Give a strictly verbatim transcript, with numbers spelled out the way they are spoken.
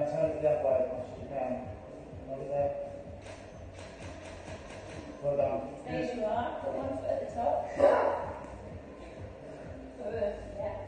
Now turn it that way as much as you can. Over there. Well done. Stay as you are. Put one foot at the top. Good. Yeah.